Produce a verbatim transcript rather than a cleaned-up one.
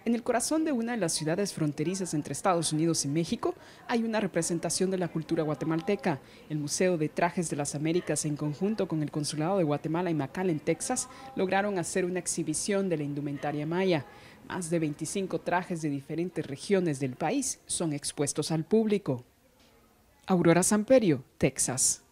En el corazón de una de las ciudades fronterizas entre Estados Unidos y México hay una representación de la cultura guatemalteca. El Museo de Trajes de las Américas, en conjunto con el Consulado de Guatemala en McAllen, Texas, lograron hacer una exhibición de la indumentaria maya. Más de veinticinco trajes de diferentes regiones del país son expuestos al público. Aurora Samperio, Texas.